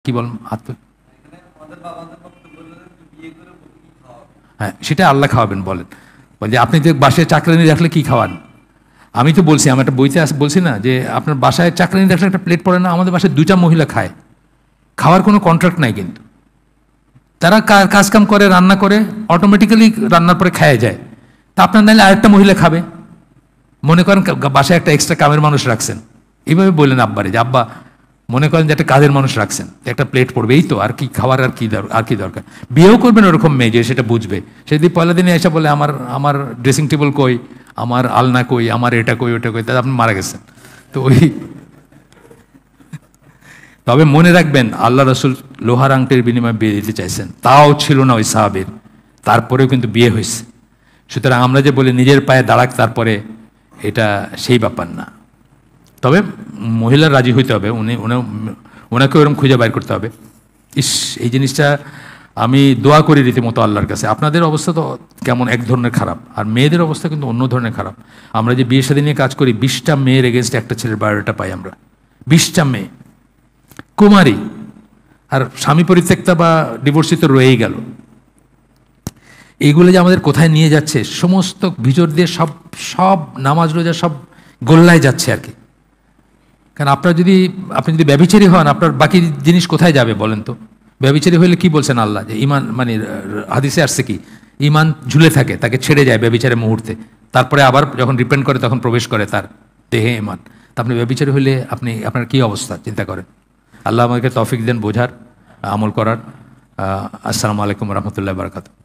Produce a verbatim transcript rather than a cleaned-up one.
কি বল আত্ম হ্যাঁ, সেটা আল্লাহ খাওয়াবেন বলেন। বলছে আপনি যে বাসায় চাকরানি রাখলে কি খাওয়ান? আমি তো বলছি, আমি একটা বইতে বলছি না যে আপনার বাসায় চাকরানি রাখলে একটা প্লেট পড়ে না? আমাদের বাসায় দুইটা মহিলা খায়, খাওয়ার কোনো কন্ট্রাক্ট নাই, কিন্তু তারা কাজকাম করে, রান্না করে, অটোমেটিক্যালি রান্নার পরে খায় যায়। তা আপনার নাইলে আরেকটা মহিলা খাবে, মনে করেন বাসায় একটা এক্সট্রা কামের মানুষ রাখছেন, এইভাবে বললেন আব্বারে যে আব্বা মনে করেন যে একটা কাজের মানুষ রাখছেন, একটা প্লেট পড়বে, এই তো আর কি খাওয়ার, আর কি আর কি দরকার। বিয়েও করবেন ওরকম মেয়ে যে সেটা বুঝবে। সেদিন পয়লা দিনে এসে বলে আমার আমার ড্রেসিং টেবিল কই, আমার আলনা কই, আমার এটা কই, ওটা কই, তাহলে আপনি মারা গেছেন। তো ওই তবে মনে রাখবেন আল্লাহ রসুল লোহার আংটির বিনিময়ে বিয়ে দিতে চাইছেন, তাও ছিল না ওই সাহাবীর, তারপরেও কিন্তু বিয়ে হয়েছে। সুতরাং আমরা যে বলি নিজের পায়ে দাঁড়াক তারপরে, এটা সেই ব্যাপার না। তবে মহিলার রাজি হইতে হবে, উনি ওনাকে ওরকম খুঁজে বাইর করতে হবে। ইস, এই জিনিসটা আমি দোয়া করি রীতিমতো আল্লাহর কাছে। আপনাদের অবস্থা তো কেমন এক ধরনের খারাপ, আর মেয়েদের অবস্থা কিন্তু অন্য ধরনের খারাপ। আমরা যে বিয়ে শাদী নিয়ে কাজ করি, বিশটা মেয়ের এগেনস্টে একটা ছেলের বায়োডাটা পাই আমরা, বিশটা মেয়ে কুমারী, আর স্বামী পরিত্যক্তা বা ডিভোর্সিত রয়েই গেল। এইগুলো যে আমাদের কোথায় নিয়ে যাচ্ছে, সমস্ত ভিতর দিয়ে সব সব নামাজ রোজা সব গোল্লায় যাচ্ছে আর কি। কারণ আপনার যদি আপনি যদি ব্যভিচারী হন, আপনার বাকি জিনিস কোথায় যাবে বলেন তো? ব্যভিচারী হলে কি বলছেন আল্লাহ, যে ইমান, মানে হাদিসে আসছে কি, ইমান ঝুলে থাকে, তাকে ছেড়ে যায় ব্যভিচারের মুহূর্তে, তারপরে আবার যখন রিপেন্ট করে তখন প্রবেশ করে তার দেহে ইমান। তা আপনি ব্যভিচারী হলে আপনি আপনার কী অবস্থা চিন্তা করেন। আল্লাহ আমাকে তৌফিক দেন বোঝার, আমল করার। আসসালামু আলাইকুম রহমতুল্লাহ বারকাতুহু।